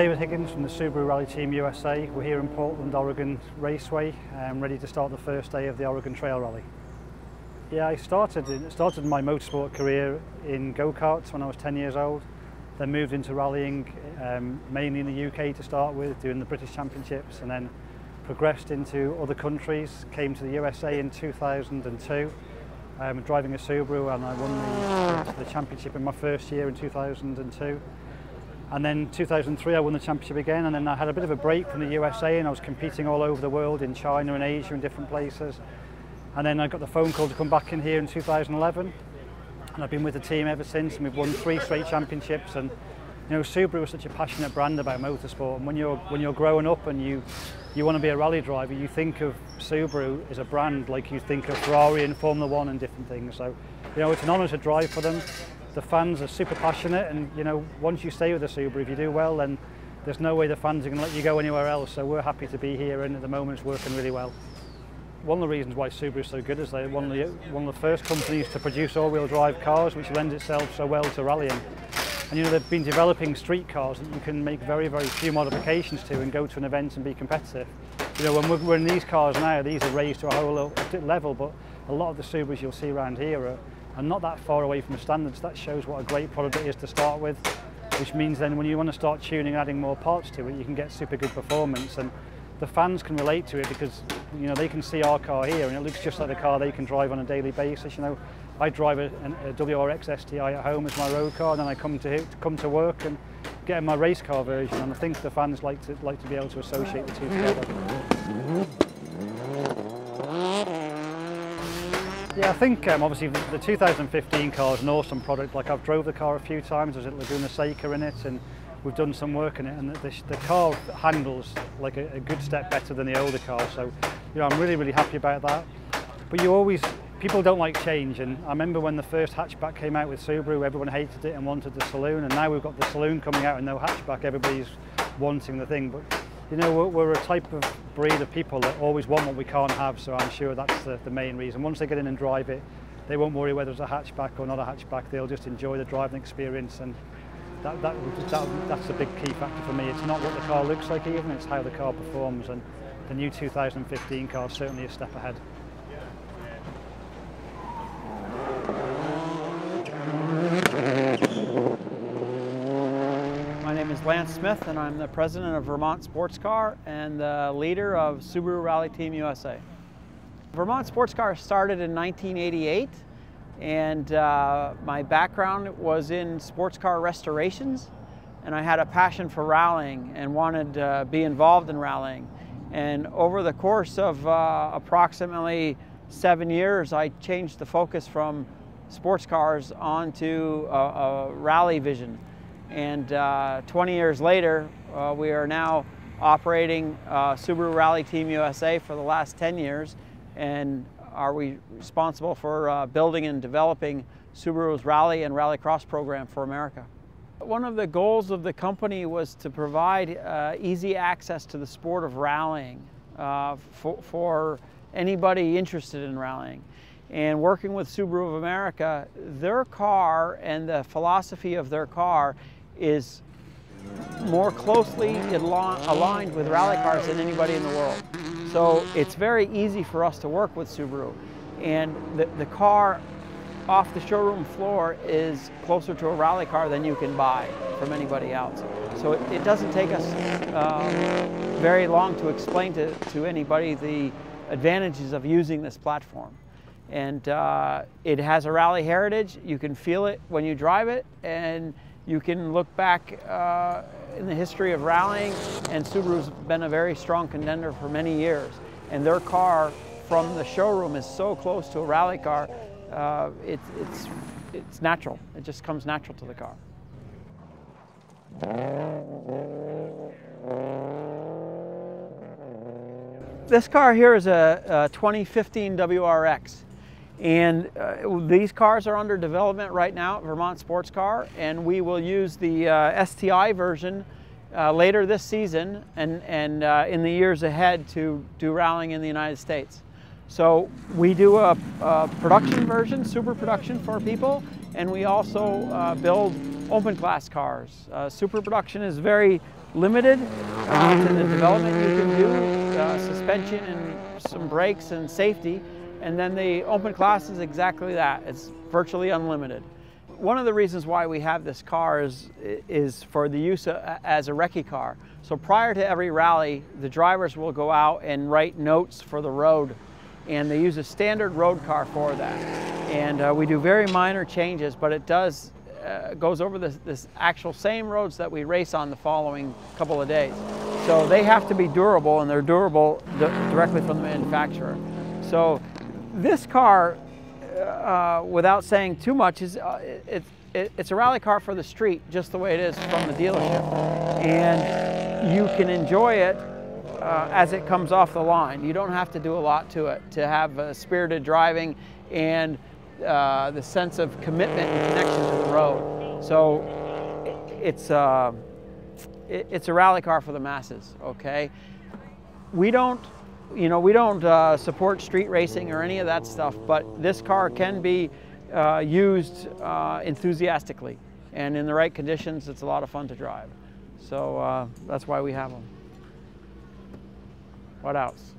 David Higgins from the Subaru Rally Team USA. We're here in Portland, Oregon Raceway, ready to start the first day of the Oregon Trail Rally. Yeah, I started my motorsport career in go-karts when I was 10 years old, then moved into rallying, mainly in the UK to start with, doing the British Championships, and then progressed into other countries, came to the USA in 2002, driving a Subaru, and I won the championship in my first year in 2002. And then 2003 I won the championship again, and then I had a bit of a break from the USA and I was competing all over the world, in China and Asia and different places. And then I got the phone call to come back in here in 2011, and I've been with the team ever since, and we've won 3 straight championships. And you know, Subaru is such a passionate brand about motorsport, and when you're growing up and you want to be a rally driver, you think of Subaru as a brand like you think of Ferrari and Formula 1 and different things. So you know, it's an honour to drive for them. The fans are super passionate, and you know, once you stay with the Subaru, if you do well, then there's no way the fans are going to let you go anywhere else. So we're happy to be here, and at the moment it's working really well. One of the reasons why Subaru is so good is they're one of the first companies to produce all-wheel drive cars, which lends itself so well to rallying. And you know, they've been developing street cars that you can make very, very few modifications to and go to an event and be competitive. You know, when we're in these cars now, these are raised to a whole level, but a lot of the Subarus you'll see around here are not that far away from the standards. That shows what a great product it is to start with, which means then when you want to start tuning, adding more parts to it, you can get super good performance. And the fans can relate to it because you know, they can see our car here and it looks just like the car they can drive on a daily basis. You know, I drive a WRX STi at home as my road car, and then I come to work and get in my race car version, and I think the fans like to be able to associate the two together. Yeah, I think obviously the 2015 car is an awesome product. Like, I've drove the car a few times. There's a Laguna Seca in it, and we've done some work in it, and the car handles like a good step better than the older car. So you know, I'm really, really happy about that. But people don't like change, and I remember when the first hatchback came out with Subaru, everyone hated it and wanted the saloon, and now we've got the saloon coming out and no hatchback, everybody's wanting the thing. But you know, we're a type of breed of people that always want what we can't have, so I'm sure that's the main reason. Once they get in and drive it, they won't worry whether it's a hatchback or not a hatchback. They'll just enjoy the driving experience, and that's a big key factor for me. It's not what the car looks like even, it's how the car performs, and the new 2015 car is certainly a step ahead. My name is Lance Smith, and I'm the president of Vermont Sports Car and the leader of Subaru Rally Team USA. Vermont Sports Car started in 1988, and my background was in sports car restorations, and I had a passion for rallying and wanted to be involved in rallying. And over the course of approximately 7 years, I changed the focus from sports cars onto a rally vision. And 20 years later, we are now operating Subaru Rally Team USA for the last 10 years, and are responsible for building and developing Subaru's rally and rallycross program for America. One of the goals of the company was to provide easy access to the sport of rallying for anybody interested in rallying. And working with Subaru of America, their car and the philosophy of their car is more closely aligned with rally cars than anybody in the world. So it's very easy for us to work with Subaru. And the car off the showroom floor is closer to a rally car than you can buy from anybody else. So it doesn't take us very long to explain to anybody the advantages of using this platform. And it has a rally heritage. You can feel it when you drive it, and you can look back in the history of rallying, and Subaru's been a very strong contender for many years. And their car from the showroom is so close to a rally car, it's natural. It just comes natural to the car. This car here is a 2015 WRX. And these cars are under development right now at Vermont Sports Car, and we will use the STi version later this season and in the years ahead to do rallying in the United States. So we do a production version, super production for people, and we also build open class cars. Super production is very limited to the development you can do, suspension and some brakes and safety. And then the open class is exactly that. It's virtually unlimited. One of the reasons why we have this car is for the use as a recce car. So prior to every rally, the drivers will go out and write notes for the road, and they use a standard road car for that. And we do very minor changes, but it goes over this actual same roads that we race on the following couple of days. So they have to be durable, and they're durable directly from the manufacturer. So this car, without saying too much, it's a rally car for the street, just the way it is from the dealership. And you can enjoy it as it comes off the line. You don't have to do a lot to it to have spirited driving and the sense of commitment and connection to the road. So it's a rally car for the masses, okay? We don't support street racing or any of that stuff, but this car can be used enthusiastically, and in the right conditions, it's a lot of fun to drive. So that's why we have them. What else?